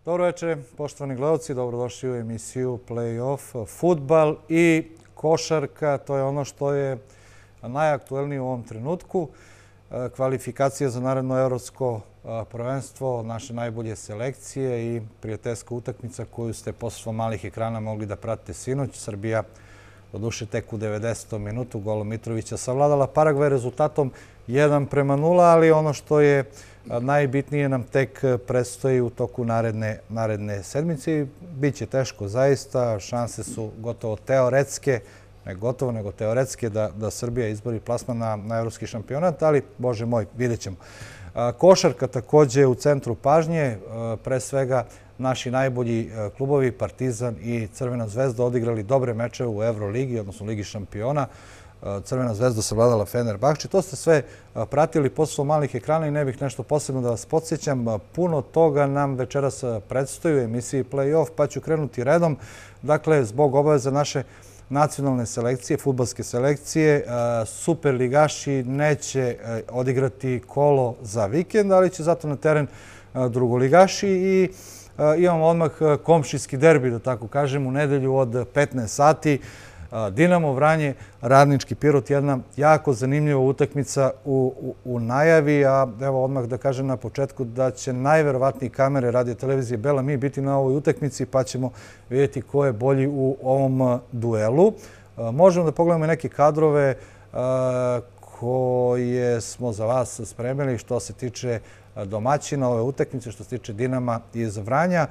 Dobro večer, poštovani gledalci, dobrodošli u emisiju Play-off. Fudbal i košarka, to je ono što je najaktuelnije u ovom trenutku. Kvalifikacije za naredno evropsko prvenstvo, naše najbolje selekcije i prijateljska utakmica koju ste posle malih ekrana mogli da pratite sinoć. Srbija, doduše tek u 90. minutu, golom Mitrovića savladala Paragvaj rezultatom 1:0, ali ono što je najbitnije nam tek predstoji u toku naredne sedmice. Biće teško zaista, šanse su gotovo teoretske, ne gotovo nego teoretske da Srbija izbori plasman na evropski šampionat, ali bože moj, vidjet ćemo. Košarka takođe u centru pažnje, pre svega naši najbolji klubovi Partizan i Crvena zvezda odigrali dobre mečeve u Evroligi, odnosno Ligi šampiona. Crvena zvezda savladala Fenerbahče. To ste sve pratili posle malih ekrana i ne bih nešto posebno da vas podsjećam. Puno toga nam večeras predstoji u emisiji Play-off, pa ću krenuti redom. Dakle, zbog obaveza naše nacionalne selekcije, fudbalske selekcije, superligaši neće odigrati kolo za vikend, ali će zato na teren drugoligaši i imamo odmah komšijski derbi, da tako kažem, u nedelju od 15 sati. Dinamo Vranje, Radnički Pirot, jedna jako zanimljiva utakmica u najavi, a evo odmah da kažem na početku da će najverovatnije kamere radio televizije Bela Mi biti na ovoj utakmici, pa ćemo vidjeti ko je bolji u ovom duelu. Možemo da pogledamo i neke kadrove koje smo za vas spremili što se tiče domaćina ove utakmice, što se tiče Dinama iz Vranja.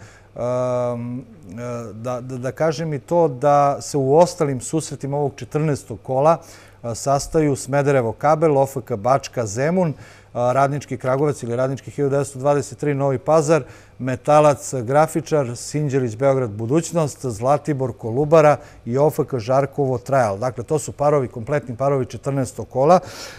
Da kažem i to da se u ostalim susretima ovog 14. kola sastaju Smederevo Kabel, OFK Bačka Zemun, Radnički Kragujevac ili Radnički 1923 Novi Pazar, Metalac Grafičar, Sinđelić Beograd Budućnost, Zlatibor Kolubara i OFK Žarkovo Trajal. Dakle, to su parovi, kompletni parovi 14. kola.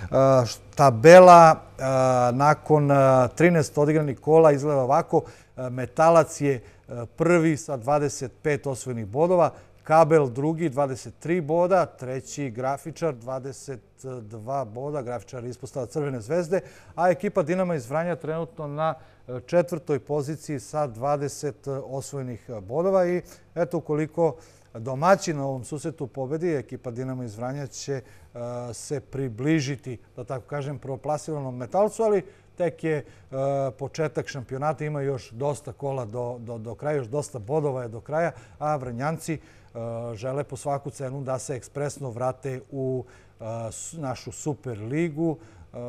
Tabela nakon 13 odigranih kola izgleda ovako. Metalac je prvi sa 25 osvojenih bodova, Kabel drugi 23 boda, treći Grafičar 22 boda, Grafičar je ispostava Crvene zvezde, a ekipa Dinama iz Vranja trenutno na četvrtoj poziciji sa 20 osvojenih bodova i eto ukoliko domaćin na ovom susretu pobedi, ekipa Dinama iz Vranja će se približiti, da tako kažem, prvoplasiranom Metalcu, ali tek je početak šampionata, ima još dosta kola do kraja, još dosta bodova je do kraja, a Vranjanci žele po svaku cenu da se ekspresno vrate u našu super ligu.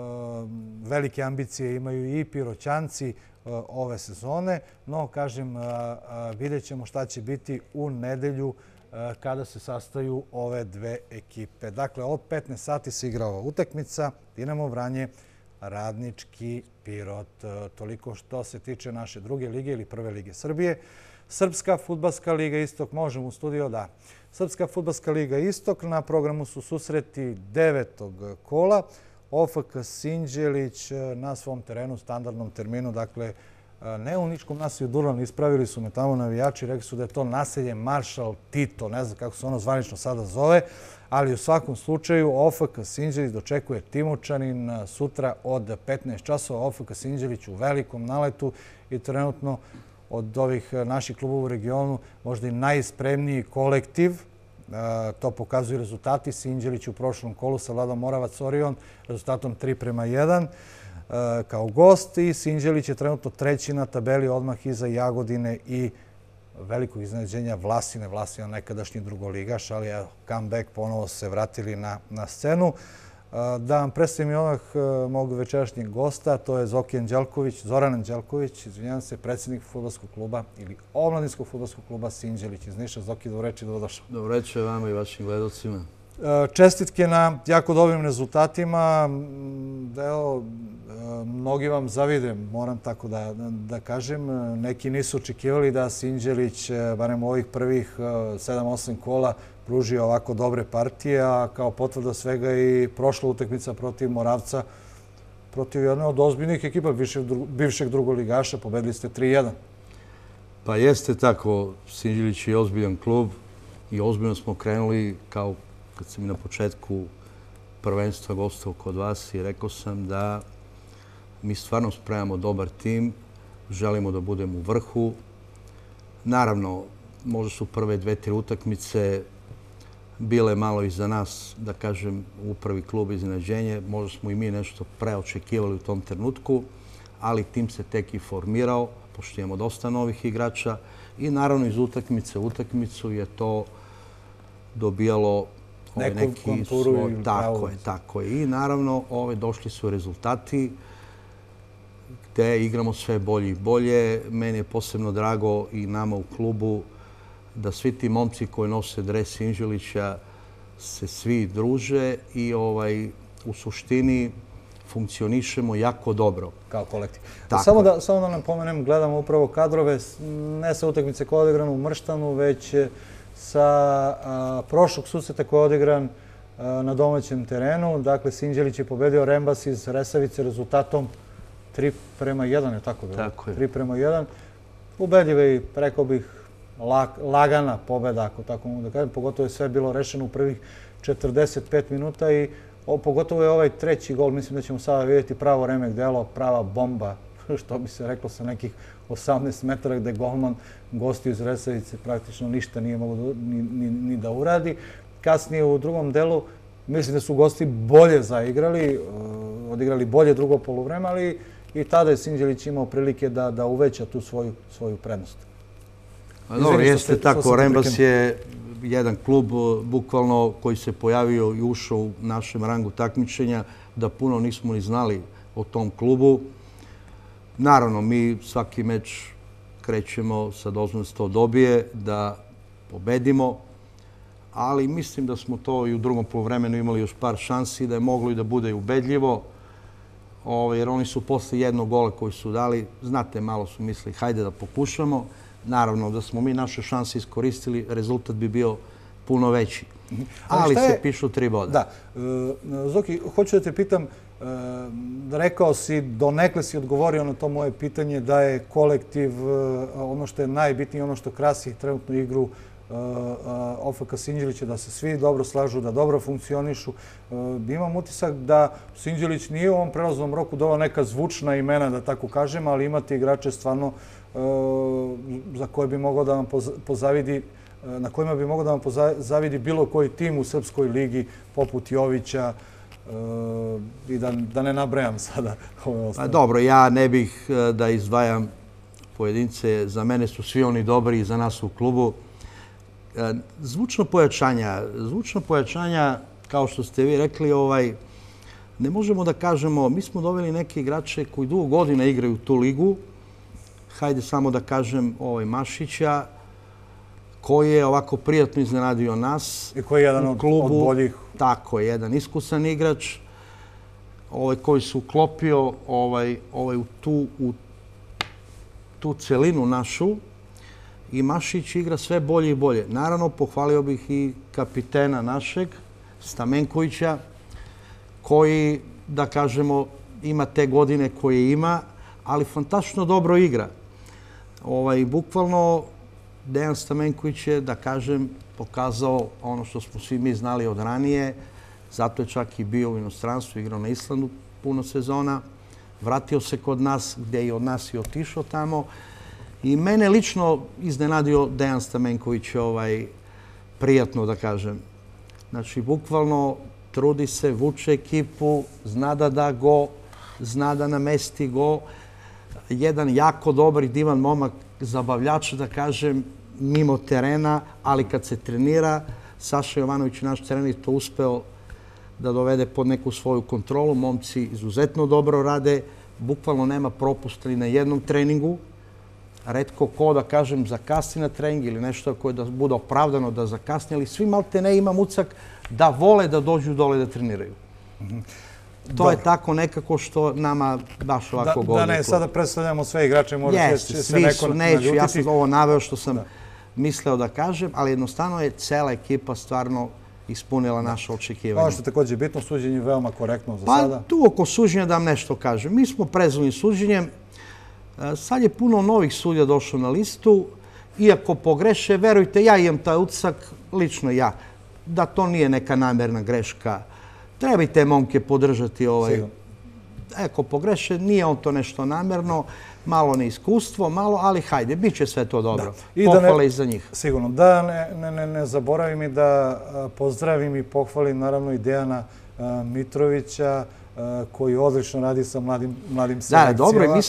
Velike ambicije imaju i Piroćanci ove sezone, no kažem, vidjet ćemo šta će biti u nedelju kada se sastaju ove dve ekipe. Dakle, od 15 sati se igra ova utakmica, Dinamo Vranje, Radnički Pirot. Toliko što se tiče naše druge lige ili prve lige Srbije. Srpska fudbalska liga Istok, možemo u studio, da. Srpska fudbalska liga Istok, na programu su susreti 9. kola. OFK Sinđelić na svom terenu, standardnom terminu, dakle, ne u Niškom naselju Durlan, ispravili su me tamo navijači, rekli su da je to naselje Maršal Tito, ne znam kako se ono zvanično sada zove, ali u svakom slučaju OFK Sinđelić dočekuje Timočanin sutra od 15 časova. OFK Sinđelić u velikom naletu i trenutno od ovih naših klubova u regionu možda i najspremniji kolektiv. To pokazuju rezultati. Sinđelić u prošlom kolu savladao Moravac Orion rezultatom 3:1 kao gost i Sinđelić je trenutno treći na tabeli odmah iza Jagodine i velikog iznenađenja Vlasine. Vlasina nekadašnji drugoligaš, ali comeback, ponovo se vratili na scenu. Da vam predstavim i onog mog večerašnjeg gosta, to je Zoran Anđelković, izvinjavam se, predsjednik fudbalskog kluba ili omladinskog fudbalskog kluba Sinđelić iz Niša. Zoki, dobro večer, dobrodošao. Dobro večer vama i vašim gledalcima. Čestitke na jako dobrim rezultatima. Evo, mnogi vam zavide, moram tako da kažem. Neki nisu očekivali da Sinđelić, barem u ovih prvih 7-8 kola, pružio ovako dobre partije, a kao potvrda svega i prošla utakmica protiv Moravca, protiv jedne od ozbiljnih ekipa bivšeg drugoligaša, pobedili ste 3:1. Pa jeste tako, Sinđelić je ozbiljan klub i ozbiljno smo krenuli, kao kad sam i na početku prvenstva gostao kod vas i rekao sam da mi stvarno spremamo dobar tim, želimo da budemo u vrhu Naravno, možda su prve 2-3 utakmice bile malo iza nas, da kažem, u prvi klub iznenađenje. Možda smo i mi nešto preočekivali u tom trenutku, ali tim se tek i formirao, pošto imamo dosta novih igrača i naravno iz utakmice u utakmicu je to dobijalo neki svoj... Tako je. I naravno došli su rezultati gde igramo sve bolje i bolje. Meni je posebno drago i nama u klubu da svi ti momci koji nose dres Sinđelića se svi druže i u suštini funkcionišemo jako dobro. Kao kolektiv. Samo da napomenem, gledamo upravo kadrove, ne sa utakmice koja je odigrana u Mrštanu, već sa prošlog susreta koji je odigran na domaćem terenu. Dakle, Sinđelić je pobedio Rembas iz Resavice rezultatom 3:1, je tako bilo? Tako je. 3:1. Ubedljiva i, rekao bih, lagana pobeda, ako tako mogu da kažem. Pogotovo je sve bilo rešeno u prvih 45 minuta i pogotovo je ovaj treći gol. Mislim da ćemo sada vidjeti pravo remek delo, prava bomba, što bi se reklo, sa nekih 18 metara gde golman gostio iz Resavice praktično ništa nije mogo ni da uradi. Kasnije u drugom delu mislim da su gosti bolje zaigrali, odigrali bolje drugo poluvreme, ali i tada je Sinđelić imao prilike da uveća tu svoju prednost. Dobro, jeste tako. Rembas je jedan klub bukvalno koji se pojavio i ušao u našem rangu takmičenja, da puno nismo ni znali o tom klubu. Naravno, mi svaki meč krećemo sa dozvom da se to dobije, da pobedimo, ali mislim da smo to i u drugom poluvremenu imali još par šansi, da je moglo i da bude ubedljivo, jer oni su posle jednog gola koji su dali, znate, malo su mislili, hajde da pokušamo. Naravno, da smo mi naše šanse iskoristili, rezultat bi bio puno veći. Ali se pišu 3 boda. Da. Zoki, hoću da te pitam, rekao si, donekle si odgovorio na to moje pitanje, da je kolektiv ono što je najbitnije, ono što krasi trenutnu igru OFK Sinđelića, da se svi dobro slažu, da dobro funkcionišu. Imam utisak da Sinđelić nije u ovom prelaznom roku doveo neka zvučna imena, da tako kažem, ali imate igrače stvarno za koje bi mogao da vam pozavidi, na kojima bi mogao da vam pozavidi bilo koji tim u Srpskoj ligi, poput Jovića, i da ne nabrajam sada ove ostale. Dobro, ja ne bih da izdvajam pojedince. Za mene su svi oni dobri i za nas u klubu. Zvučno pojačanja, kao što ste vi rekli, ne možemo da kažemo, mi smo doveli neke igrače koji dugo godina igraju tu ligu. Hajde samo da kažem Mašića, koji je ovako prijatno iznenadio nas. I koji je jedan od boljih. Tako je, jedan iskusan igrač koji se uklopio u tu celinu našu. I Mašić igra sve bolje i bolje. Naravno, pohvalio bih i kapitena našeg, Stamenkovića, koji, da kažemo, ima te godine koje ima, ali fantastično dobro igra. Bukvalno, Dejan Stamenković je, da kažem, pokazao ono što smo svi mi znali od ranije. Zato je čak i bio u inostranstvu, igrao na Islandu puno sezona. Vratio se kod nas, gde je od nas i otišao tamo. I mene lično iznenadio Dejan Stamenković, prijatno da kažem. Znači, bukvalno trudi se, vuče ekipu, zna da da go, zna da namesti go. Jedan jako dobar i divan momak, zabavljač, da kažem, mimo terena, ali kad se trenira, Saša Jovanović, naš trener, to uspeo da dovede pod neku svoju kontrolu. Momci izuzetno dobro rade, bukvalno nema propusta ni na jednom treningu. Retko ko, da kažem, zakasni na trening ili nešto koje da bude opravdano da zakasni, ali svi malte ne imam ucak da vole da dođu dole da treniraju. To je tako nekako što nama baš ovako govori. Da ne, sada predstavljamo sve igrače, možda će se neko naljutiti. Neću, ja sam ovo naveo što sam misleo da kažem, ali jednostavno je cela ekipa stvarno ispunila naše očekivanje. Ono što je također bitno, suđenje je veoma korektno za sada. Pa tu oko suđenja da vam nešto kažem. Mi smo prezvani suđenjem. Sad je puno novih sudija došlo na listu. Iako pogreše, verujte, ja imam taj utisak, lično ja, da to nije neka namerna greška. Treba i te momke podržati Ako pogreše, nije on to nešto namjerno, malo neiskustvo, malo, ali hajde, bit će sve to dobro. Pohvale i za njih. Sigurno. Da ne zaboravim i da pozdravim i pohvalim naravno i Dejana Mitrovića koji odlično radi sa mladim selekcijama. Da, dobro, i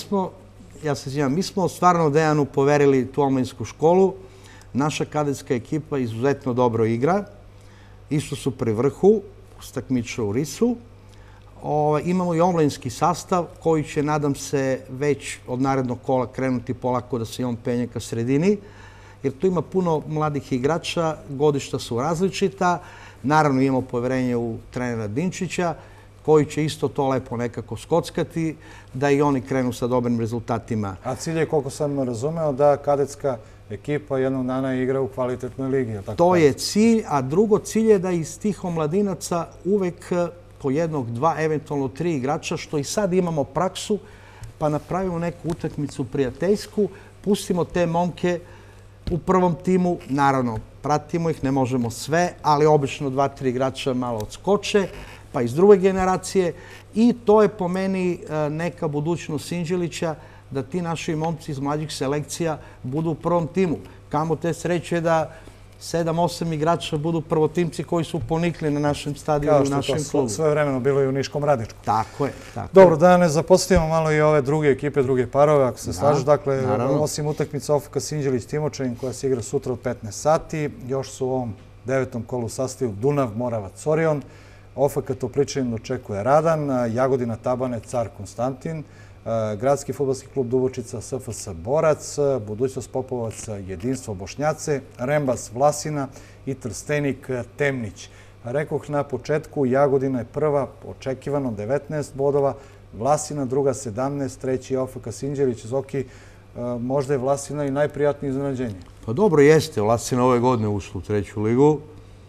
mi smo stvarno Dejanu poverili tu omladinsku školu. Naša kadetska ekipa izuzetno dobro igra. Isto su pri vrhu, takmiče u Risu. Imamo i omladinski sastav koji će, nadam se, već od narednog kola krenuti polako da se on penje ka sredini. Jer tu ima puno mladih igrača, godišta su različita. Naravno imamo poverenje u trenera Dinčića koji će isto to lepo nekako skockati, da i oni krenu sa dobrim rezultatima. A cilj je, koliko sam razumeo, da kadetska ekipa jednog dana igra u kvalitetnoj ligi. To je cilj, a drugo cilj je da iz tih omladinaca uvek po jednog, dva, eventualno 3 igrača, što i sad imamo praksu, pa napravimo neku utakmicu prijateljsku, pustimo te momke u prvom timu, naravno, pratimo ih, ne možemo sve, ali obično 2-3 igrača malo odskoče, pa iz druge generacije, i to je po meni neka budućnost Sinđelića, da ti naši momci iz mlađih selekcija budu u prvom timu. Kamo te sreće da 7-8 igrača budu prvotimci koji su ponikli na našem stadionu i u našem klubu. Kao što to sve vremeno bilo i u Niškom Radičku. Tako je. Dobro, da ne zapostavimo malo i ove druge ekipe, druge parove, ako se slažeš. Dakle, osim utakmica OFK Sinđelić-Timočanin koja se igra sutra od 15 sati, još su u ovom 9. kolu sastavu Dunav, Moravac, Orion. OFK Topličanin očekuje Radan, Jagodina, Tabane, Car Konstantin, Gradski fudbalski klub Dubočica, SFS Borac, Budućnost Popovac, Jedinstvo Bošnjace, Rembas Vlasina i Trstenik Temnić. Rekoh na početku, Jagodina je prva, očekivano 19 bodova, Vlasina druga 17, treći je OFK Sinđelić. Zoki, možda je Vlasina i najprijatnije iznenađenje. Pa dobro jeste, Vlasina ove godine ušla u 3. ligu.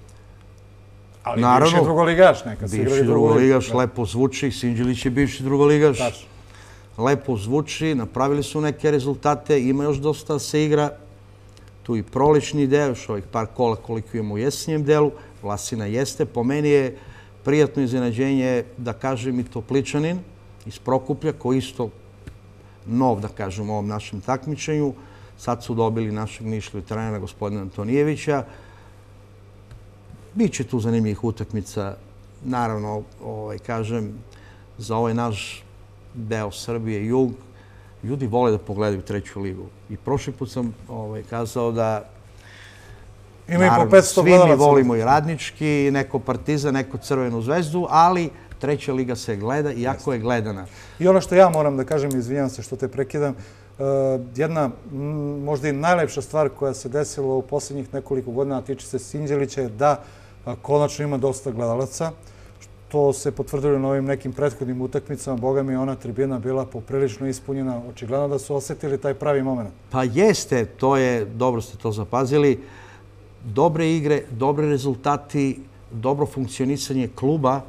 Ali bivši drugoligaš neka se igrali drugoligaš, lepo zvuči, Sinđelić je bivši drugoligaš. Lepo zvuči, napravili su neke rezultate, ima još dosta da se igra. Tu i prolećni deo, još ovih par kola koliko imamo u jesenjem delu. Vlasina jeste. Po meni je prijatno iznenađenje, da kažem, i Topličanin iz Prokuplja, koji isto nov, da kažem, u ovom našem takmičenju. Sad su dobili našeg Nišlju trenera, gospodina Antonijevića. Biće tu zanimljivih utakmica. Naravno, kažem, za ovaj naš deo Srbije, jug, ljudi vole da pogledaju 3. ligu. I prošli put sam kazao da svi mi volimo i Radnički, i neko Partizan, neko Crvenu zvezdu, ali 3. liga se gleda i jako je gledana. I ono što ja moram da kažem, izvinjam se što te prekidam, jedna možda i najlepša stvar koja se desila u posljednjih nekoliko godina, a tiče se Sinđelića, je da konačno ima dosta gledalaca. To se potvrdilo na ovim nekim prethodnim utakmicama. Boga mi je ona tribina bila poprilično ispunjena. Očigledno da su osjetili taj pravi moment. Pa jeste, to je, dobro ste to zapazili. Dobre igre, dobre rezultati, dobro funkcionisanje kluba.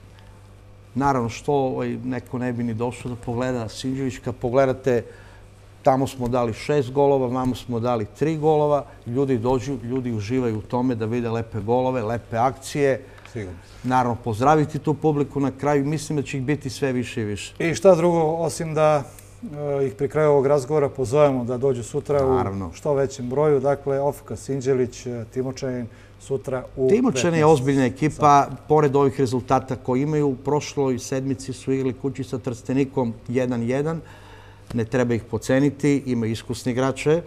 Naravno, što neko ne bi ni došao da pogleda Sinđelić. Kad pogledate, tamo smo dali 6 golova, vamo smo dali 3 golova. Ljudi dođu, ljudi uživaju u tome da vide lepe golove, lepe akcije. Naravno, pozdraviti tu publiku na kraju. Mislim da će ih biti sve više i više. I šta drugo, osim da ih pri kraju ovog razgovora pozovemo da dođu sutra u što većem broju. Dakle, OFK Sinđelić, Timočanin sutra u 15. Timočanin je ozbiljna ekipa. Pored ovih rezultata koji imaju, u prošloj sedmici su igrali kući sa Trstenikom 1-1. Ne treba ih poceniti, imaju iskusni igrače.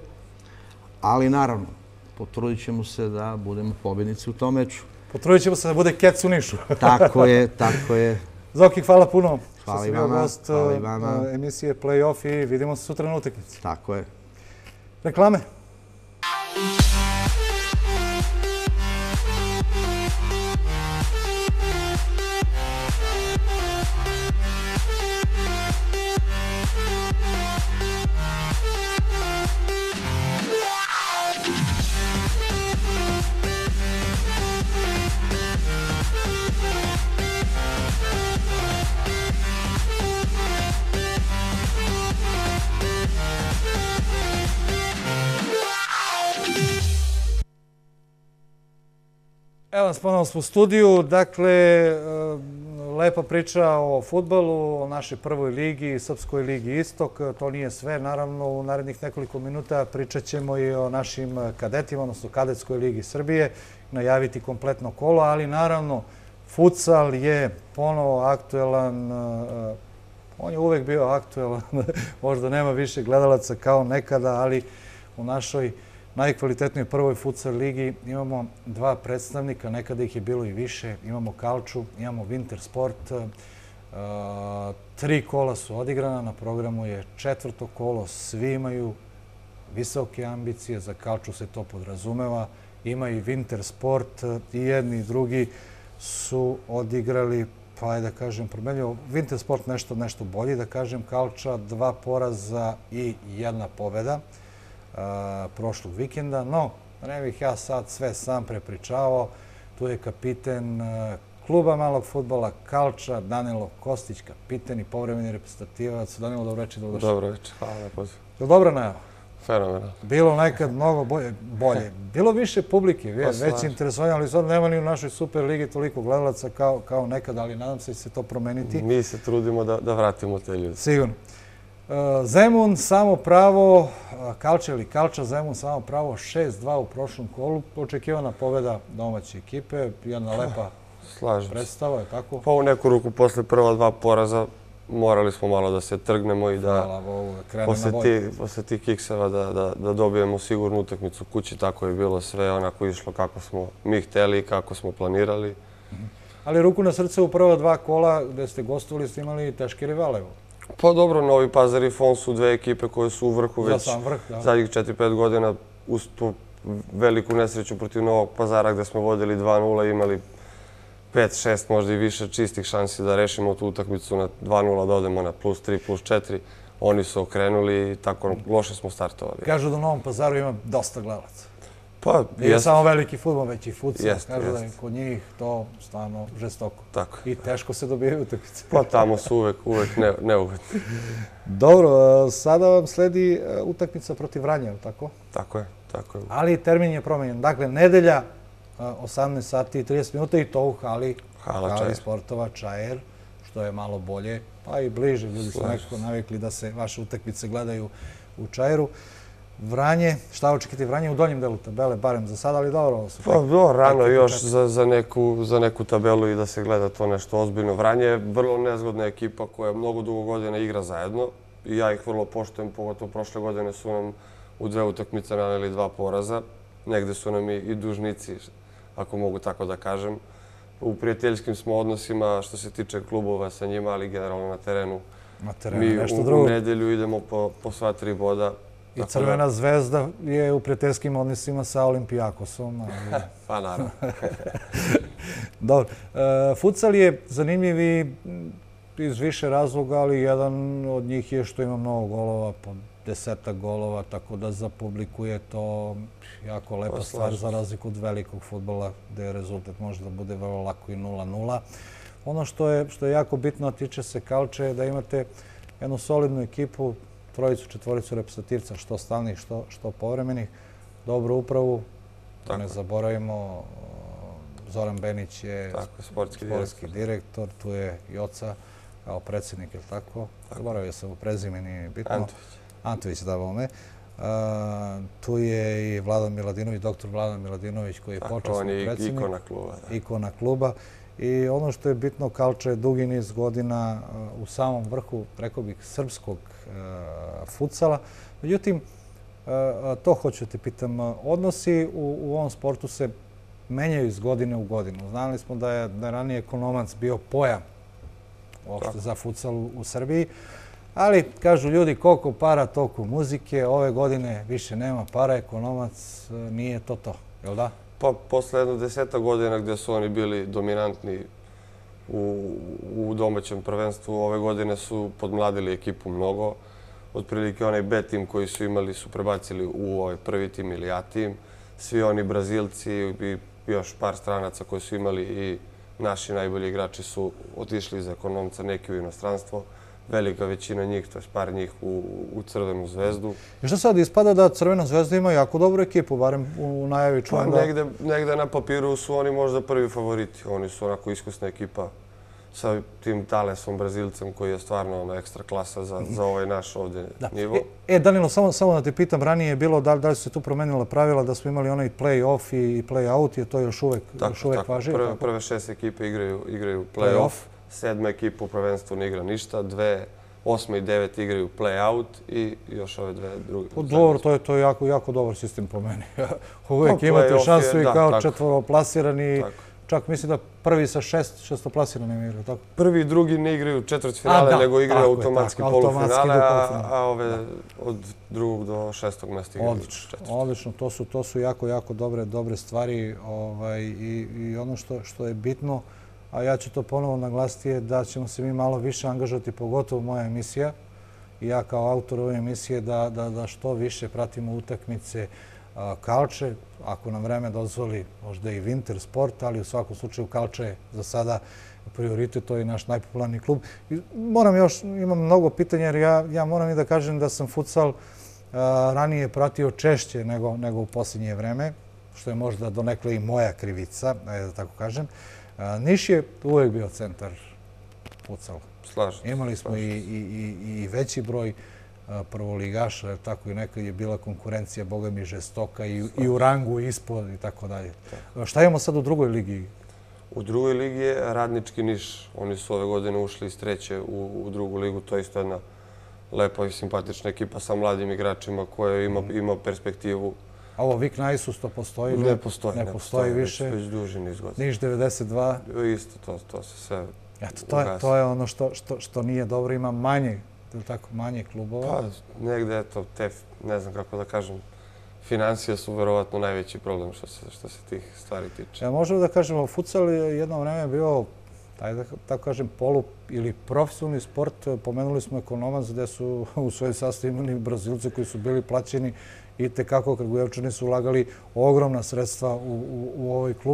Ali naravno, potrudit ćemo se da budemo pobjednici u tom meču. Potrudit ćemo se da bude kec u Nišu. Tako je, tako je. Zoki, hvala puno. Hvala i vama. Hvala i vama. Emisije Play-off i vidimo se sutra na utakmici. Tako je. Reklame. Evo nas ponovno smo u studiju. Dakle, lepa priča o fudbalu, o našoj prvoj ligi, Srpskoj ligi Istok. To nije sve. Naravno, u narednih nekoliko minuta pričat ćemo i o našim kadetima, odnosno Kadetskoj ligi Srbije, najaviti kompletno kolo, ali naravno, futsal je ponovo aktuelan. On je uvek bio aktuelan, možda nema više gledalaca kao nekada, ali u našoj najkvalitetnijoj prvoj futsal ligi imamo dva predstavnika, nekada ih je bilo i više. Imamo Kalču, imamo Winter Sport. 3 kola su odigrana, na programu je 4. kolo. Svi imaju visoke ambicije, za Kalču se to podrazumeva. Ima i Winter Sport, i jedni i drugi su odigrali, pa je da kažem promenio. Winter Sport nešto bolji, da kažem. Kalča 2 poraza i 1 pobeda prošlog vikenda, no ne bih ja sad sve sam prepričavao. Tu je kapiten kluba malog fudbala Kalča, Danilo Kostić, kapiten i povremeni reprezentativac. Danilo, dobro večer. Dobro večer, hvala na pozivu. Je li dobro najava? Fenomenalno. Bilo nekad mnogo bolje. Bilo više publike, već interesovanja, ali sad nema ni u našoj Super ligi toliko gledalaca kao nekad, ali nadam se da će se to promeniti. Mi se trudimo da vratimo te ljude. Sigurno. Zemun samo pravo, Kalča ili Kalča, Zemun samo pravo 6-2 u prošlom kolu. Očekivana pobjeda domaće ekipe, jedna lepa predstava, je tako? Pa u neku ruku posle prva 2 poraza morali smo malo da se trgnemo i da posle tih kikseva da dobijemo sigurnu utakmicu kući. Tako je bilo sve onako išlo kako smo mi hteli i kako smo planirali. Ali ruku na srce u prva 2 kola gde ste gostovali ste imali teške rivale. Pa dobro, Novi Pazar i Fon su 2 ekipe koje su u vrhu već zadnjih 4-5 godina, uz tu veliku nesreću protiv Novog Pazara gde smo vodili 2-0 i imali 5-6, možda i više čistih šansi da rešimo tu utakmicu na 2-0, da odemo na +3, +4. Oni su okrenuli i tako loše smo startovali. Kažu da u Novom Pazaru ima dosta gledalaca. Pa, nije samo veliki fudbal, već i futsal. Kažu da je kod njih to stvarno žestoko. Tako. I teško se dobijaju utakmice. Pa tamo su uvek neugodni. Dobro, sada vam sledi utakmica protiv Vranja, tako? Tako je. Ali termin je promenjen. Dakle, nedelja, 18 sati i 30 minuta i to u hali sportova Čajer, što je malo bolje, pa i bliže. Ljudi su nekako navikli da se vaše utakmice gledaju u Čajeru. Vranje, šta očekiti Vranje u donjem delu tabele, barem za sada, ali dobro. Pa rano još za neku tabelu i da se gleda to nešto ozbiljno. Vranje je vrlo nezgodna ekipa koja mnogo dugo godina igra zajedno i ja ih vrlo poštujem, pogotovo prošle godine su nam u 2 utakmice naneli 2 poraza. Negde su nam i dužnici, ako mogu tako da kažem. U prijateljskim smo odnosima što se tiče klubova sa njima, ali generalno na terenu. Mi u nedelju idemo po sva 3 boda. I Crvena zvezda je u prijateljskim odnosima sa Olimpijakosom. Pa naravno. Dobro. Futsal je zanimljiv i iz više razloga, ali jedan od njih je što ima mnogo golova, po 10 golova, tako da za publiku je to jako lepa stvar za razliku od velikog fudbala gde rezultat može da bude vrlo lako i 0-0. Ono što je jako bitno, a tiče se Kalče, je da imate jednu solidnu ekipu, 3-4 reprezentativca, što stalnih, što povremenih, dobru upravu, da ne zaboravimo, Zoran Benić je sportski direktor, tu je Joca kao predsjednik, je li tako? Zaboravio sam u prezimeni, bitno. Antović, da vome. Tu je i Vladan Miladinović, doktor Vladan Miladinović, koji je počasni predsjednik. On je ikona kluba. Ikona kluba. I ono što je bitno, Kalča je dugi niz godina u samom vrhu, rekao bih, srpskog futsala. Međutim, to hoću da te pitam, odnosi u ovom sportu se menjaju iz godine u godinu. Znali smo da je ranije Ekonomac bio pojam uopšte za futsal u Srbiji, ali kažu ljudi koliko para, toliko muzike, ove godine više nema para, Ekonomac nije to, jel da? Pa posle 10 godina gde su oni bili dominantni u domaćem prvenstvu, ove godine su podmladili ekipu mnogo. Otprilike onaj B tim koji su imali su prebacili u ovaj prvi tim ili A tim. Svi oni Brazilci i još par stranaca koji su imali i naši najbolji igrači su otišli iz Ekonomca, neki u inostranstvo. Velika većina njih, to je par njih u Crvenu zvezdu. I što sad ispada da Crvena zvezda ima jako dobru ekipu, barem u najavi čujem da... Negde na papiru su oni možda prvi favoriti. Oni su onako iskusna ekipa sa tim Talesom, Brazilcem, koji je stvarno ekstra klasa za ovaj naš ovdje nivo. Danilo, samo da te pitam, ranije je bilo da li su se tu promenila pravila, da smo imali onaj play-off i play-out, je to još uvek važi? Prve 6 ekipe igraju play-off, 7. ekipa u prvenstvu ne igra ništa, 8. i 9. igraju play-out i još ove dve druge. Dobro, to je jako dobar sistem po meni. Uvijek imate šansu i kao četvoroplasirani. Čak mislim da prvi sa šestoplasiranim igraju, tako? Prvi i drugi ne igraju četvrtfinale, nego igraju automatski polufinale, a ove od 2. do 6. mesta igraju četvrtfinale. Odlično, to su jako dobre stvari i ono što je bitno, a ja ću to ponovo naglasiti, je da ćemo se mi malo više angažovati, pogotovo moja emisija i ja kao autor ove emisije, da što više pratimo utakmice Kalče, ako nam vreme dozvoli, možda i Winter Sport, ali u svakom slučaju Kalče je za sada prioritet, to je naš najpopularniji klub. Imam mnogo pitanja, jer ja moram i da kažem da sam futsal ranije pratio češće nego u posljednje vreme, što je možda donekle i moja krivica, da tako kažem. Niš je uvek bio centar futsala. Imali smo i veći broj prvoligaša, tako i nekad je bila konkurencija, boga mi, žestoka i u rangu ispod i tako dalje. Šta imamo sad u drugoj ligi? U drugoj ligi je Radnički Niš. Oni su ove godine ušli iz 3. u drugu ligu. To je isto jedna lepa i simpatična ekipa sa mladim igračima koja ima perspektivu. A ovo Vik Naisus to postoji? Ne postoji više. Već duži niz godina. Niš 92? Isto, to se sve ugasi. To je ono što nije dobro, ima manje klubova. Pa, negde, eto, ne znam kako da kažem, financije su verovatno najveći problem što se tih stvari tiče. Možemo da kažemo, futsal je jedno vreme bio, da tako kažem, polu ili profesionalni sport. Pomenuli smo Ekonomac, gde su u svojoj sastavu imali Brazilce koji su bili plaćeni i tekako Kragujevčani su ulagali ogromna sredstva u ovaj klub.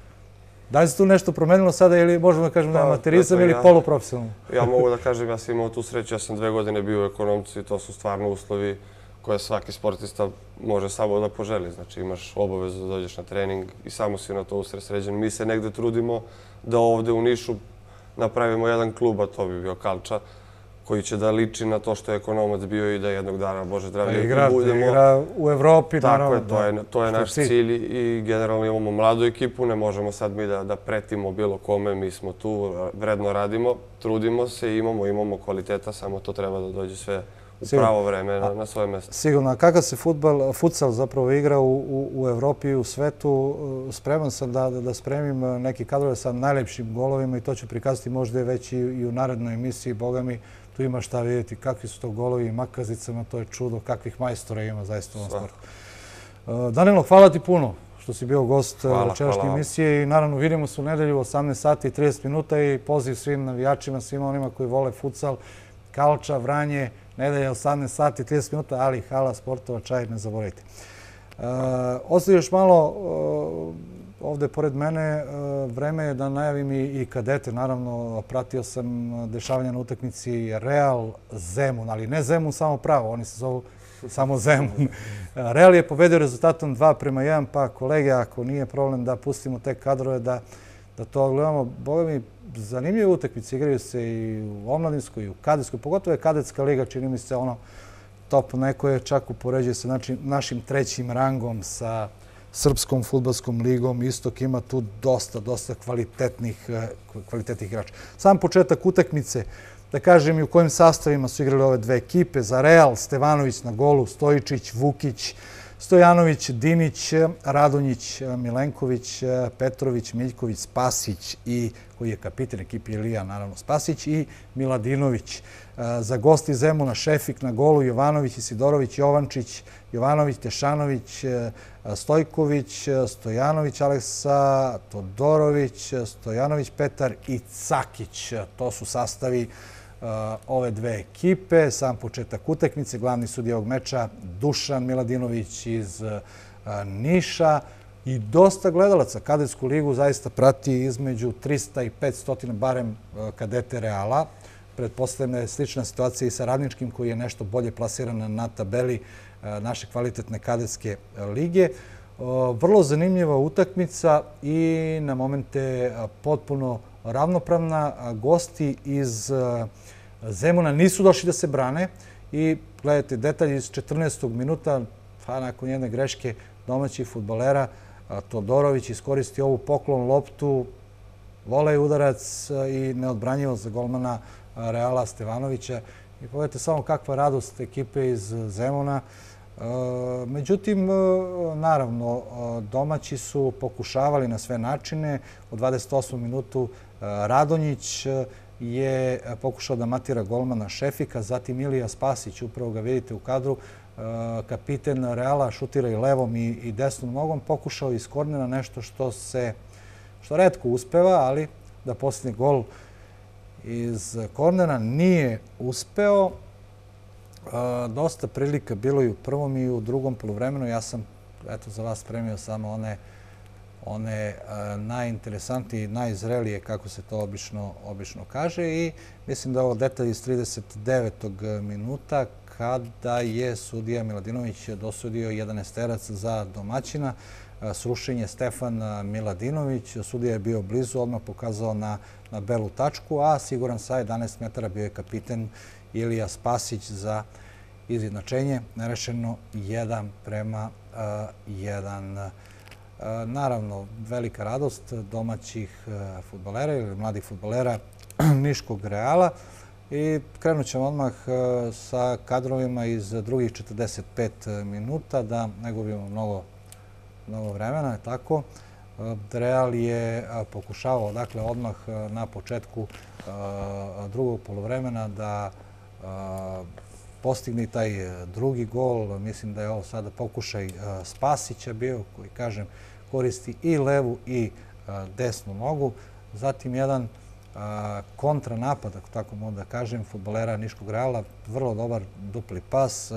Da li se tu nešto promenilo sada ili možemo da kažemo da je amaterizam ili poluprofesionalno? Ja mogu da kažem, ja sam imao tu sreću, ja sam 2 godine bio u Ekonomcu i to su stvarno uslovi koje svaki sportista može samo da poželi. Znači imaš obavezu da dođeš na trening i samo si na to usredsređen. Mi se negde trudimo da ovde u Nišu napravimo jedan klub, a to bi bio Kalča, koji će da liči na to što je Ekonomac bio i da jednog dana, Bože zdravlje, budemo... Igra u Evropi, naravno. Tako je, to je naš cilj i generalno imamo mladu ekipu, ne možemo sad mi da pretimo bilo kome, mi smo tu, vredno radimo, trudimo se, imamo kvaliteta, samo to treba da dođe sve u pravo vreme na svoje mjesto. Sigurno. A kakav se futsal zapravo igra u Evropi i u svetu? Spreman sam da spremim neki kadrove sa najlepšim golovima i to ću prikazati možda već i u narednoj emisiji. Boga mi, tu ima šta vidjeti. Kakvi su to golovi makazicama, to je čudo. Kakvih majstora ima zaista u ovom sportu. Danilo, hvala ti puno što si bio gost večerašnje emisije i naravno vidimo se u nedelju u 18 sati i 30 minuta i poziv svim navijačima, svima onima koji vole futsal, Kalča, Vranje, nedelja 18 sati i 30 minuta, ali hala sportova, čaj, ne zaboravite. Ostaje još malo ovde pored mene, vreme je da najavim i kadete. Naravno, pratio sam dešavanja na utakmici Real Zemun, ali ne Zemun samo pravo, oni se zovu samo Zemun. Real je pobedio rezultatom 2:1, pa kolege, ako nije problem da pustimo te kadrove, da to gledamo. Boga mi, zanimljive utakmice, igraju se i u omladinskoj i u kadetskoj, pogotovo je kadetska liga, čini mi se ono top, neko je čak upoređuje sa našim 3. rangom sa Srpskom fudbalskom ligom. Istok ima tu dosta kvalitetnih igrača. Sam početak utakmice, da kažem i u kojim sastavima su igrali ove dve ekipe. Za Real, Stevanović na golu, Stojičić, Vukić, Stojanović, Dinić, Radonjić, Milenković, Petrović, Miljković, Spasić i koji je kapitan ekipi Ilija, naravno Spasić, i Miladinović. Za gosti Zemuna Šefik na golu, Jovanović, Isidorović, Jovančić, Jovanović, Tešanović, Stojković, Stojanović, Aleksa, Todorović, Stojanović, Petar i Cakić. To su sastavi ove dve ekipe. Sam početak utakmice, glavni sudija ovog meča Dušan Miladinović iz Niša i dosta gledalaca. Kadetsku ligu zaista prati između 300 i 500 barem kadete Reala. Pretpostavljam da je slična situacija i sa Radničkim koji je nešto bolje plasiran na tabeli naše kvalitetne kadetske lige. Vrlo zanimljiva utakmica i na momente potpuno ravnopravna. Gosti iz Zemuna nisu došli da se brane i gledajte detalj iz 14. minuta, pa nakon jedne greške domaćih fudbalera, Todorović iskoristi ovu poklon loptu, volej udarac i neodbranjivo za golmana Reala Stevanovića. I pogledajte samo kakva radost ekipe iz Zemuna. Međutim, naravno, domaći su pokušavali na sve načine. U 28. minutu Radonjić je pokušao da matira golmana Šefika, zatim Ilija Spasić, upravo ga vidite u kadru, kapiten Reala šutira i levom i desnom nogom, pokušao iz kornera nešto što retko uspeva, ali da postigne gol iz kornera nije uspeo. Dosta prilika bilo i u prvom i u drugom poluvremenu. Ja sam za vas spremio samo one najinteresantnije i najzrelije, kako se to obično kaže. I mislim da je ovo detalj iz 39. minuta kada je sudija Miladinović dosudio 11-terac za domaćina. Srušen je Stefan Miladinović. Sudija je bio blizu, odmah pokazao na belu tačku, a siguran sa 11 metara bio je kapiten Ilija Spasić za izjednačenje. Nerešeno 1:1. Naravno, velika radost domaćih fudbalera ili mladih fudbalera Niškog Reala. I krenut ćemo odmah sa kadrovima iz drugih 45 minuta, da ne gubimo mnogo vremena. Tako, Real je pokušavao, dakle, odmah na početku drugog poluvremena da postigne taj drugi gol. Mislim da je ovo sada pokušaj Spasića bio, koji, kažem, koristi i levu i desnu nogu. Zatim jedan kontranapad, ako tako mogu da kažem, fudbalera Niškog Reala, vrlo dobar dupli pas.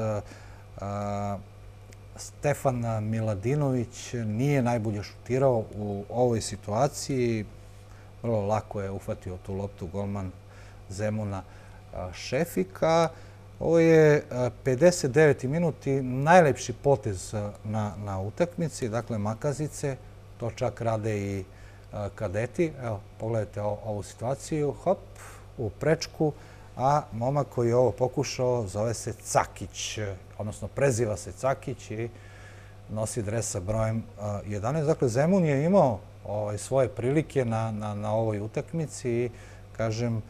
Stefan Miladinović nije najbolje šutirao u ovoj situaciji. Vrlo lako je uhvatio tu loptu golman Zemuna Šefika. Ovo je 59. minut i najlepši potez na utakmici, dakle Makazice. To čak rade i kadeti. Evo, pogledajte ovu situaciju. Hop, u prečku. A momak koji je ovo pokušao zove se Cakić, odnosno preziva se Cakić i nosi dres sa brojem 11. Dakle, Zemun je imao svoje prilike na ovoj utakmici i, kažem,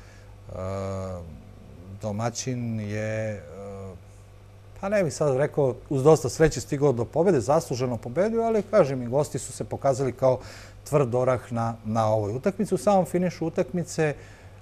domaćin je, pa ne bih sad rekao, uz dosta sreće stigao do pobjede, zasluženo pobedio, ali, kažem, i gosti su se pokazali kao tvrd orah na ovoj utakmici. U samom finišu utakmice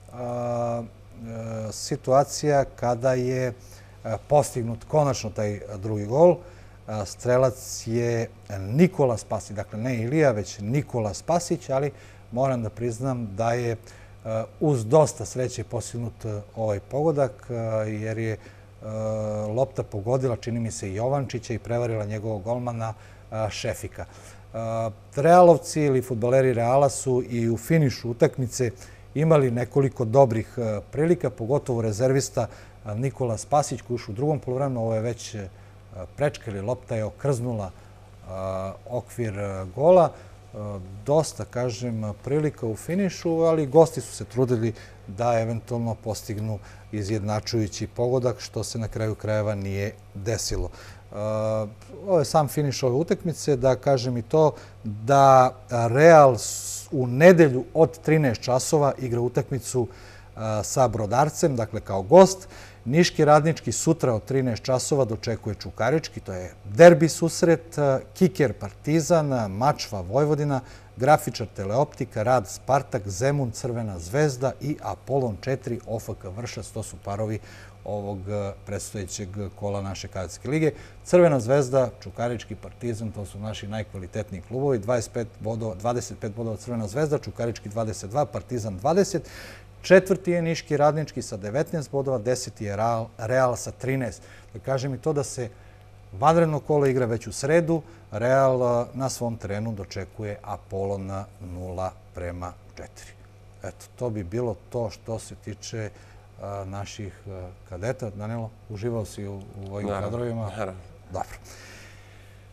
situacija kada je postignut konačno taj drugi gol. Strelac je Nikola Spasić, dakle ne Ilija, već Nikola Spasić, ali moram da priznam da je uz dosta sreće postignut ovaj pogodak, jer je lopta pogodila, čini mi se, Jovančića i prevarila njegovog golmana Šefika. Realovci ili fudbaleri Reala su i u finišu utakmice imali nekoliko dobrih prilika, pogotovo rezervista Nikola Spasić koji ušao u drugom poluvremenu. Ovo je već prečka ili lopta je okrznula okvir gola. Dosta, kažem, prilika u finišu, ali gosti su se trudili da eventualno postignu izjednačujući pogodak, što se na kraju krajeva nije desilo. Ovo je sam finiš ove utakmice, da kažem i to da Real u nedelju od 13 časova igra utakmicu sa Brodarcem, dakle kao gost. Niški Radnički sutra od 13 časova dočekuje Čukarički, to je derbi susret, Kiker Partizan, Mačva Vojvodina, Grafičar Teleoptika, Rad Spartak, Zemun Crvena zvezda i Apolon 4 OFK Vršac. To su parovi ovog predstojećeg kola naše kadetske lige. Crvena zvezda, Čukarički, Partizan, to su naši najkvalitetniji klubovi. 25 bodova Crvena zvezda, Čukarički 22, Partizan 20. Četvrti je Niški Radnički sa 19 bodova, 10. je Real sa 13. Da kažem i to da se vanredno kolo igra već u sredu. Real na svom terenu dočekuje Apolon 0:4. Eto, to bi bilo to što se tiče naših kadeta. Danilo, uživao si u ovim kadrovima? Naravno. Dobro.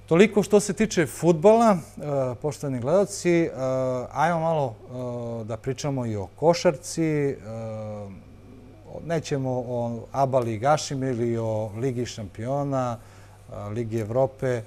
Toliko što se tiče fudbala, poštovani gledalci, ajmo malo da pričamo i o košarci. Nećemo o ABA ligašim ili o Ligi šampiona, Ligi Evrope.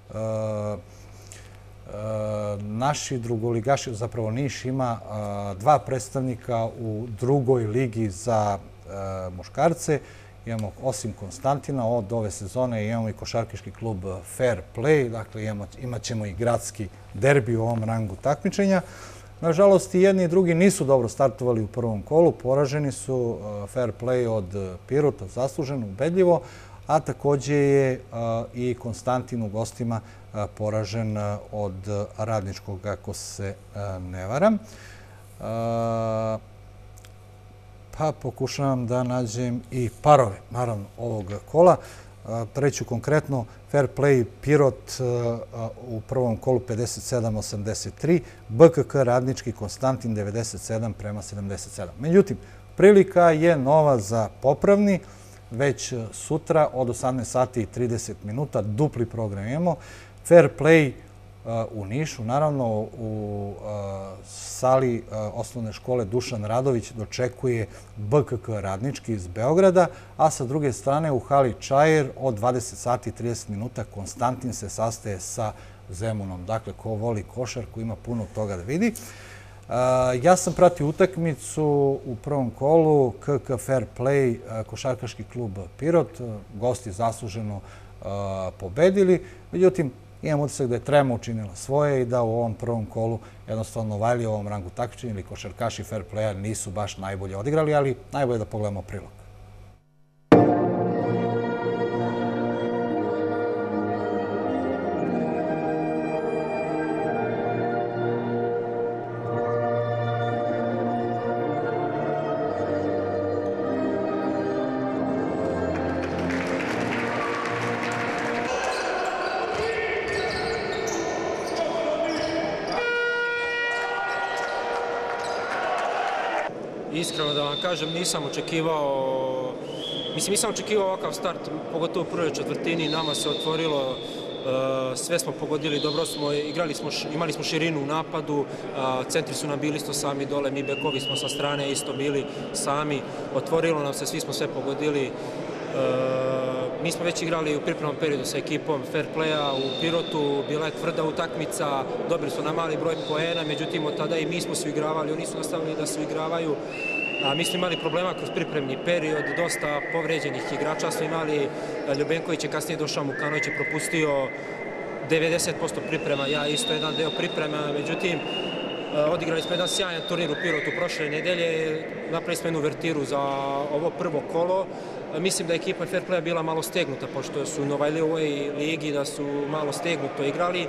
Naši drugoligaši, zapravo Niš ima 2 predstavnika u drugoj ligi za muškarce. Imamo, osim Konstantina, od ove sezone imamo i košarkaški klub Fair Play, dakle imat ćemo i gradski derbi u ovom rangu takmičenja. Nažalost, i jedni i drugi nisu dobro startovali u prvom kolu, poraženi su Fair Play od Pirota, zasluženo, ubedljivo, a takođe je i Konstantin u gostima poražen od Radničkog, ako se ne varam. Pa pokušavam da nađem i parove, naravno, ovog kola. Treću konkretno, Fair Play Pirot u prvom kolu 57-83, BKK Radnički Konstantin 97-77. Međutim, prilika je nova za popravni. Već sutra od 18 sati i 30 minuta dupli program imamo. Fair Play u Nišu, naravno u sali osnovne škole Dušan Radović dočekuje BKK Radnički iz Beograda, a sa druge strane u hali Čair od 20 sati i 30 minuta Konstantin se sastaje sa Zemunom. Dakle, ko voli košarku ima puno toga da vidi. Ja sam pratio utakmicu u prvom kolu KK Fair Play, košarkaški klub Pirot. Gosti zasluženo pobedili. Međutim, imam utisak da je Trema učinila svoje i da u ovom prvom kolu jednostavno Vajli u ovom rangu takmičenja ili košarkaši Fair Playa nisu baš najbolje odigrali, ali najbolje da pogledamo prilog. Iskreno da vam kažem, nisam očekivao ovakav start, pogotovo u prvoj četvrtini. Nama se otvorilo, sve smo pogodili, dobro smo igrali, imali smo širinu u napadu, centri su nam bili isto sami dole, mi bekovi smo sa strane isto bili sami, otvorilo nam se, svi smo sve pogodili. Mi smo već igrali u pripremnom periodu sa ekipom Fair Playa u Pirotu, bila je tvrda utakmica, dobili su na mali broj poena, međutim od tada i mi smo se igravali, oni su nastavili da se igravaju. Mi smo imali problema kroz pripremni period, dosta povređenih igrača smo imali, Ljubenković je kasnije došao, Mukanović je propustio 90% priprema, ja isto jedan deo priprema, međutim odigrali smo jedan sjajan turnir u Pirotu prošle nedelje, napravili smo jednu uvertiru za ovo prvo kolo. Mislim da je ekipa Fair Playa bila malo stegnuta, pošto su u Novajlijevoj ligi, da su malo stegnuto igrali.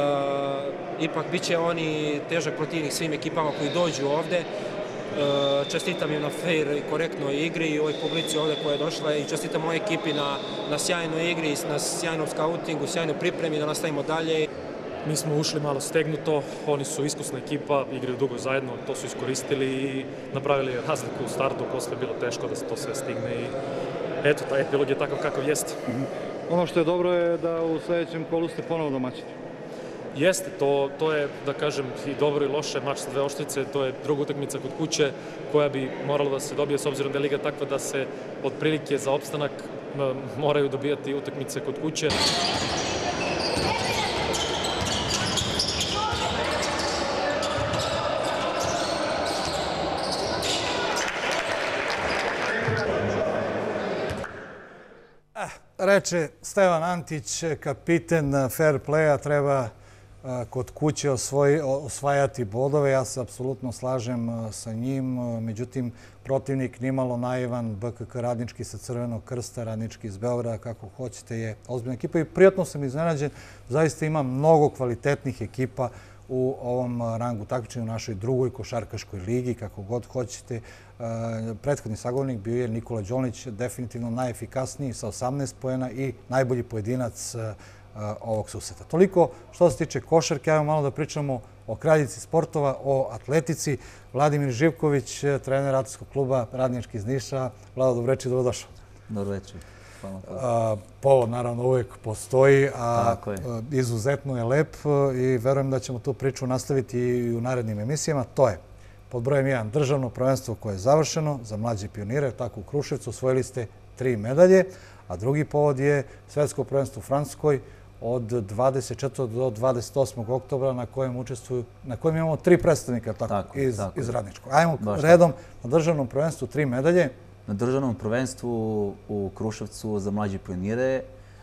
Ipak bit će oni težak protivnik svim ekipama koji dođu ovde. Čestitam im na fair i korektnoj igri i ovoj publici ovde koja je došla i čestitam ovoj ekipi na sjajnoj igri, na sjajnom skautingu, sjajnoj pripremi, da nastavimo dalje. Mi smo ušli malo stegnuto, oni su iskusna ekipa, igraju dugo zajedno, to su iskoristili i napravili razliku u startu, posle je bilo teško da se to sve stigne i eto, taj epilog je takav kakav jeste. Ono što je dobro je da u sledećem kolu ste ponovo domaćini. Jeste, to je, da kažem, i dobro i loše, mač sa 2 oštrice, to je druga utakmica kod kuće koja bi morala da se dobije, s obzirom da je liga takva da se otprilike za opstanak moraju dobijati utakmice kod kuće. Reče Stevan Antić, kapiten Fair Playa, treba kod kuće osvajati bodove. Ja se apsolutno slažem sa njim. Međutim, protivnik nimalo naivan, BKK Radnički sa Crvenog krsta, Radnički iz Beograda, kako hoćete, je ozbiljna ekipa i prijatno sam iznenađen. Zaista ima mnogo kvalitetnih ekipa u ovom rangu takmičenja u našoj drugoj košarkaškoj ligi, kako god hoćete. Prethodni sagovornik bio je Nikola Đolnić, definitivno najefikasniji sa 18 poena i najbolji pojedinac ovog susreta. Toliko što se tiče košarke, ajmo malo da pričamo o kraljici sportova, o atletici. Vladimir Živković, trener atletskog kluba Radnički iz Niša. Vlado, dobro večer, dobrodošao. Dobro večer. Povod naravno uvijek postoji, a izuzetno je lep i verujem da ćemo tu priču nastaviti i u narednim emisijama. To je pod brojem 1 državno prvenstvo koje je završeno za mlađe pionire, tako u Kruševcu osvojili ste 3 medalje, a drugi povod je svetsko prvenstvo u Francuskoj od 24. do 28. oktobra na kojem imamo 3 predstavnika iz Radničkog. Ajmo redom na državnom prvenstvu 3 medalje. Na državnom prvenstvu u Kruševcu za mlađe pionire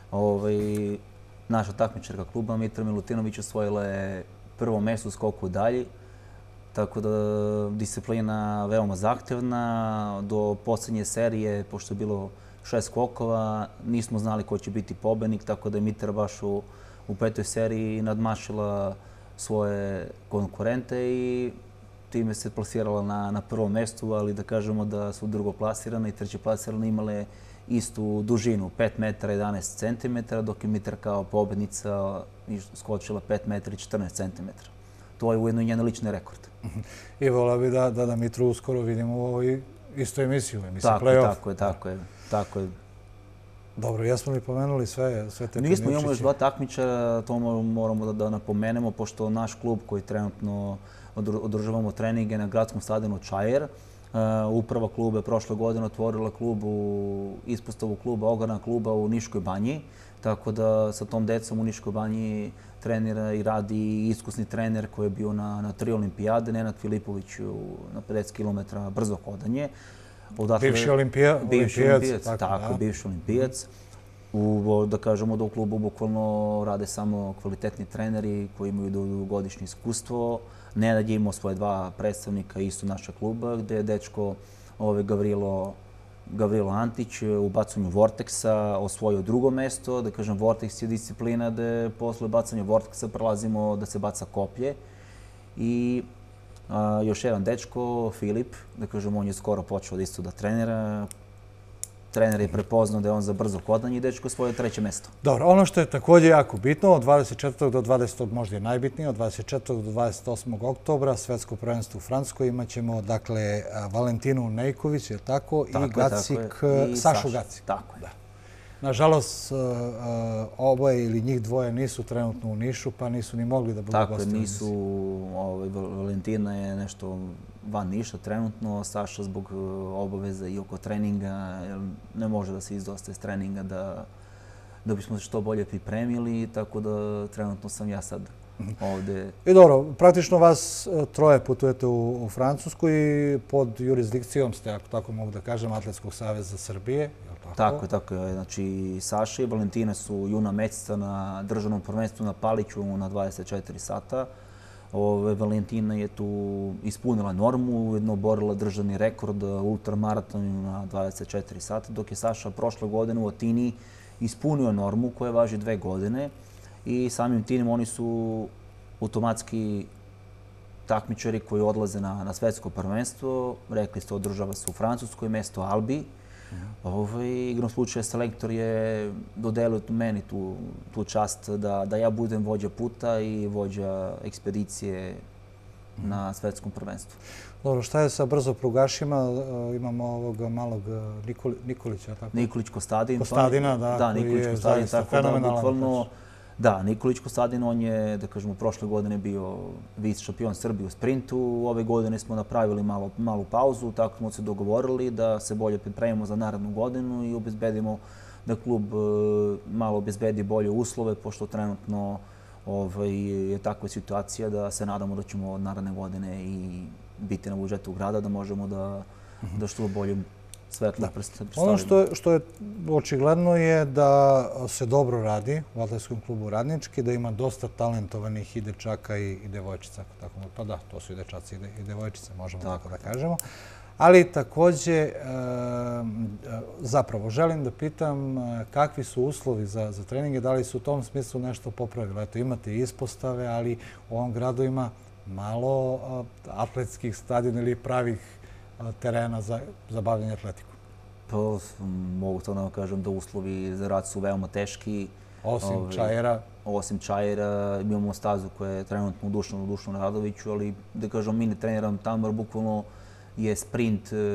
naša takmičarka kluba Mitra Milutinović osvojila je prvo mesto u skoku dalji, tako da disciplina veoma zahtevna. Do posljednje serije, pošto je bilo 6 skokova, nismo znali ko će biti pobednik, tako da je Mitra baš u 5. seriji nadmašila svoje konkurente i time se plasirala na prvom mestu, ali da kažemo da su drugoplasirane i trećeplasirane imale istu dužinu, 5 metara 11 centimetara, dok je Mitra kao pobednica skočila 5 metara i 14 centimetara. To je ujedno i njen lični rekord. I volao bi da Mitru uskoro vidimo u ovoj istoj emisiji, u emisiji play-off. Tako je. Dobro, jesmo li pomenuli sve te Nismo, imamo još 2 takmičara, to moramo da napomenemo, pošto naš klub koji trenutno održavamo treninge na gradskom stadionu Čajer, uprava kluba je prošle godine otvorila ispostavu kluba, ogradna kluba u Niškoj banji, tako da sa tom decom u Niškoj banji trenira i radi iskusni trener koji je bio na 3 olimpijade, Nenad Filipović na 50 km brzo hodanje. Bivši olimpijac. Tako, bivši olimpijac. Da kažemo da u klubu bukvalno rade samo kvalitetni treneri koji imaju dugogodišnje iskustvo. Nenad je imao svoje 2 predstavnika isto našeg kluba, gde je dečko Gavrilo Antić u bacanju Vorteksa osvojio 2. mesto. Da kažem, Vorteks je disciplina gde posle bacanja Vorteksa prelazimo da se baca koplje. I još jedan dečko, Filip, da kažem, on je skoro počeo isto da trenira. Trener je prepoznao da je on za brzo hodanje i dečko osvojio 3. mesto. Dobro, ono što je također jako bitno, od 24. do 20. možda je najbitnije, od 24. do 28. oktobra svetsko prvenstvo u Francuskoj imat ćemo, dakle, Valentinu Nejković, je tako, i Sašu Gacik. Tako je. Nažalost, oboje ili njih dvoje nisu trenutno u Nišu, pa nisu ni mogli da budu gosti. Tako je, nisu. Valentina je nešto van Niša trenutno, Saša zbog obaveza i oko treninga ne može da se izdosta iz treninga da bismo se što bolje pripremili, tako da trenutno sam ja sad ovde. I dobro, praktično vas 3 putujete u Francusku i pod jurisdikcijom ste, ako tako mogu da kažem, Atletskog saveza Srbije. Tako je. Znači, Saša i Valentina su juna meseca na državnom prvenstvu na Paliću na 24 sata. Valentina je tu ispunila normu, ujedno oborila državni rekord ultramaratonu na 24 sata, dok je Saša prošle godine u Atini ispunio normu koja važi 2 godine i samim tim oni su automatski takmičari koji odlaze na svetsko prvenstvo. Rekli ste, održava se u Francuskoj, mesto Albi. Igrom slučaja selektor je dodelio meni tu čast da ja budem vođa puta i vođa ekspedicije na svetskom prvenstvu. Dobro, šta je sa brzoprugašima? Imamo ovog malog Nikolića, tako? Nikolić Kostadin. Kostadina, da, koji je zaista fenomenalan. Da, Nikolić Kostadin, on je, da kažemo, prošle godine bio vice šampion Srbije u sprintu. Ove godine smo napravili malu pauzu, tako smo se dogovorili da se bolje pripremimo za narednu godinu i obezbedimo da klub malo obezbedi bolje uslove, pošto trenutno je takva situacija da se nadamo da ćemo od naredne godine i biti na budžetu grada, da možemo da što bolje svetlo predstavimo. Ono što je očigledno je da se dobro radi u Atletskom klubu Radnički, da ima dosta talentovanih i dečaka i devojčica. Pa da, to su i dečaci i devojčice, možemo tako da kažemo. Ali također, zapravo, želim da pitam kakvi su uslovi za treninge, da li su u tom smislu nešto popravili. Eto, imate ispostave, ali u ovom gradu ima malo atletskih stadiona ili pravih terena za bavljanje atletikom. Pa mogu to da kažem da uslovi za rad su veoma teški. Osim Čajera? Osim Čajera imamo stazu koja je trenutno u Dušanu Radoviću, ali da kažem mi ne treniram tamo jer bukvalno je sprint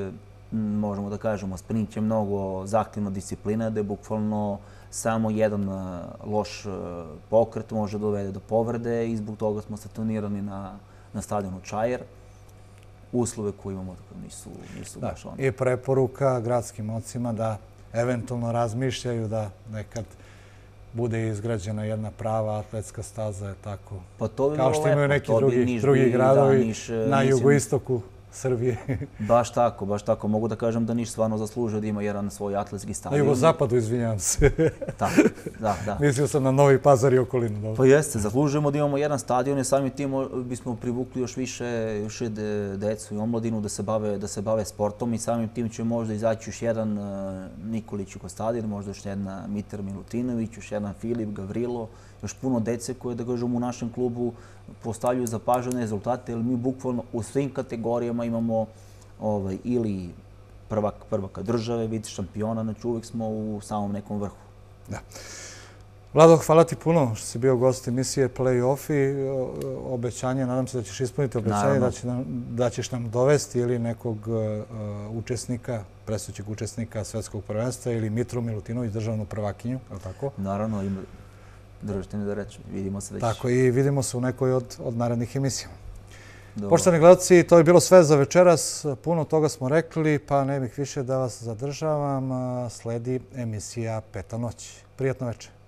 možemo da kažemo, sprint je mnogo zahtevna disciplina, da je bukvalno samo jedan loš pokret može dovede do povrede i zbog toga smo stacionirani na stadionu Čair. Uslove koje imamo nisu baš ono. I preporuka gradskim ocima da eventualno razmišljaju da nekad bude izgrađena jedna prava atletska staza, je tako? Kao što imaju neki drugi gradovi na jugoistoku Srbije. Baš tako. Mogu da kažem da Niš stvarno zaslužuje da ima jedan svoj atletski stadion. Na jugozapadu, izvinjam se. Da. Mislio sam na Novi Pazar i okolinu. Pa jeste, zaslužujemo da imamo jedan stadion i samim tim bismo privukli još više decu i omladinu da se bave sportom i samim tim će možda izaći još jedan Nikolić Kostadin, možda još jedna Mitar Milutinović, još jedan Filip, Gavrilo, još puno dece koje, da kažem, u našem klubu postavljaju zapažene rezultate, jer mi bukvalno u svim kategorijama imamo ili prvaka države, vice šampiona, znači uvijek smo u samom nekom vrhu. Da. Vlado, hvala ti puno što si bio gost emisije Play-Off i obećanje, nadam se da ćeš ispuniti obećanje, da ćeš nam dovesti ili nekog učesnika, presućeg učesnika Svetskog prvenstva ili Mitru Milutinović, državnu prvakinju, je li tako? Naravno, držite mi da reći, vidimo se već. Tako i vidimo se u nekoj od narednih emisija. Poštovani gledalci, to je bilo sve za večeras. Puno toga smo rekli, pa ne bih više da vas zadržavam. Sledi emisija Peta noć. Prijatno večer.